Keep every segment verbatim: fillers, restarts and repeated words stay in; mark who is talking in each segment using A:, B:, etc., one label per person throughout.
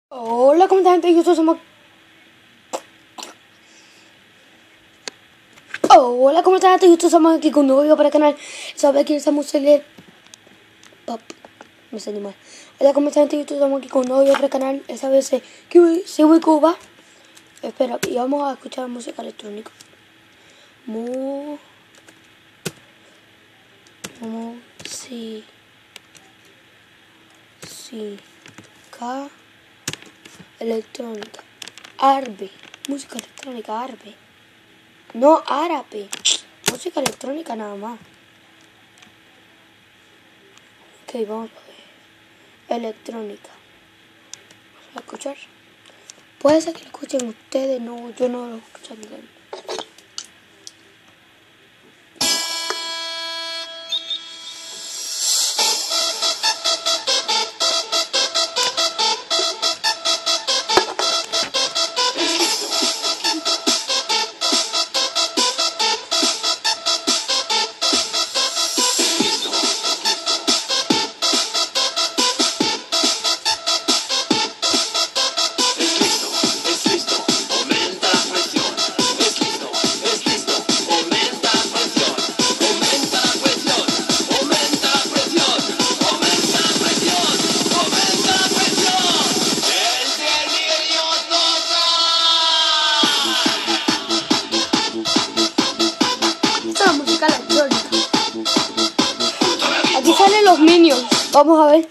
A: Hola, ¿cómo están, gente? Yo somos... Hola, ¿cómo están, gente? Yo somos aquí con un nuevo video para el canal. Sabes que estamos en el... Pop. Me sentí mal. Hola, ¿cómo están, gente? Yo estamos aquí con un nuevo video para el canal. Esa vez se... Se voy Cuba. Espera, y vamos a escuchar música electrónica. Mu... Mu... Sí... Sí... K... Electrónica. Árabe. Música electrónica árabe. No árabe. Música electrónica nada más. Ok, vamos a ver. Electrónica. Vamos a escuchar. Puede ser que lo escuchen ustedes. No, yo no lo escucho bien. Aquí salen los Minions. Vamos a ver.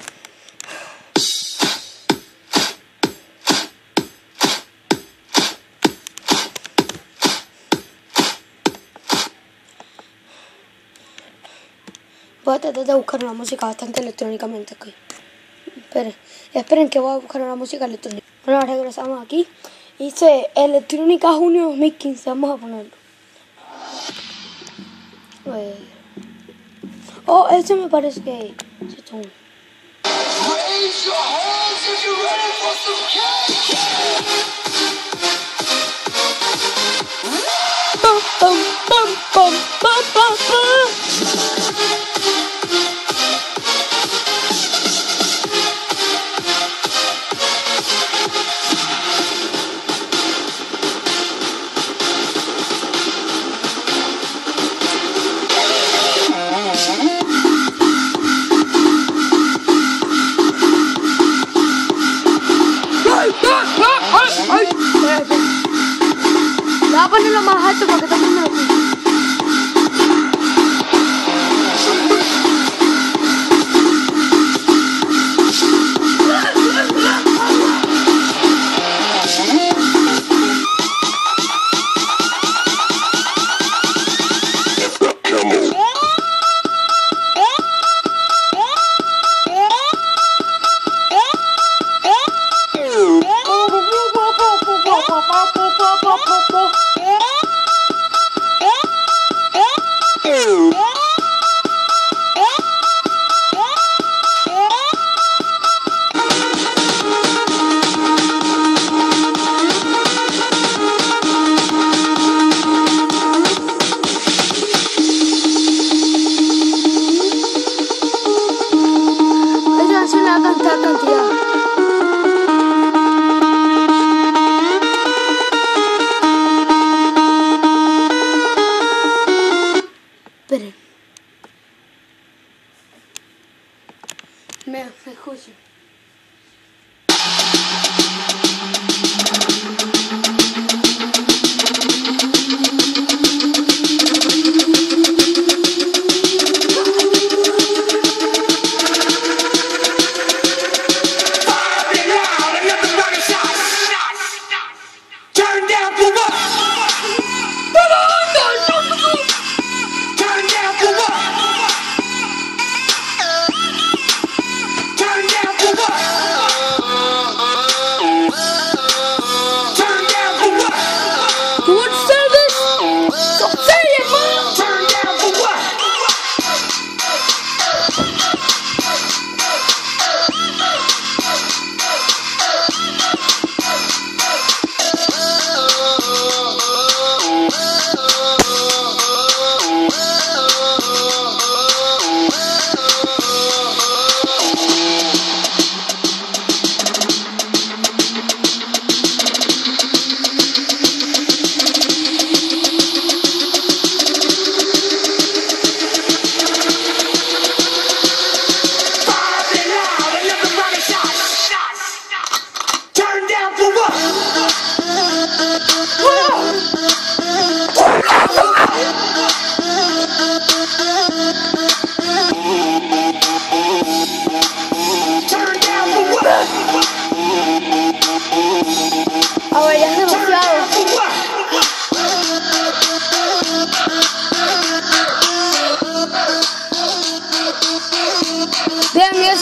A: Voy a tratar de buscar una música bastante electrónicamente aquí. Esperen, esperen que voy a buscar una música electrónica. Bueno, regresamos aquí. Dice Electrónica Junio dos mil quince. Vamos a ponerlo. A ver. Oh, ese me parece que...
B: Raise your hands if you're ready for some cake.
A: Pum, pum, pum, pum, pum, pum, pum. Voy a ponerlo más alto para que todo el mundo lo escuche.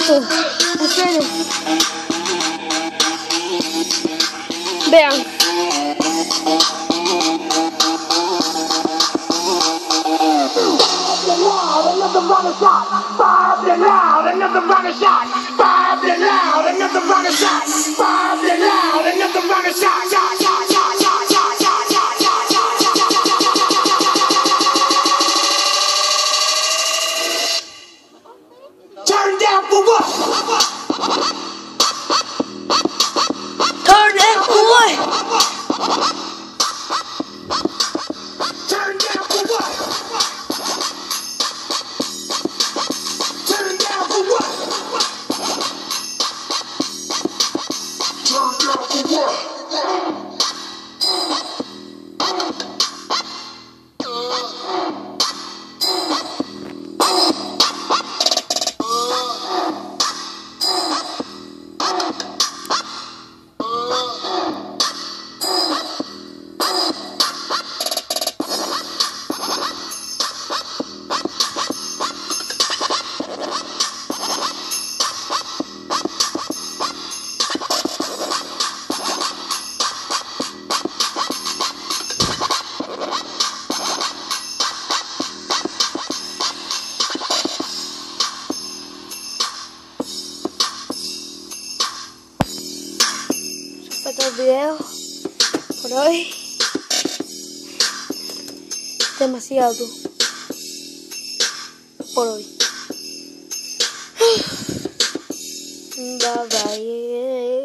A: esto. En serio. Vean.
B: Another runner shot, five and loud, another runner shot, five and loud, another runner shot, five and loud, another runner shot, shot, shot, shot, shot, shot, shot, shot, shot, shot. Turn down for what?
A: Turn down for what?
B: Turn down for what? Turn down for what? Turn down for what?
A: Otro video por hoy. Demasiado por hoy. Bye bye.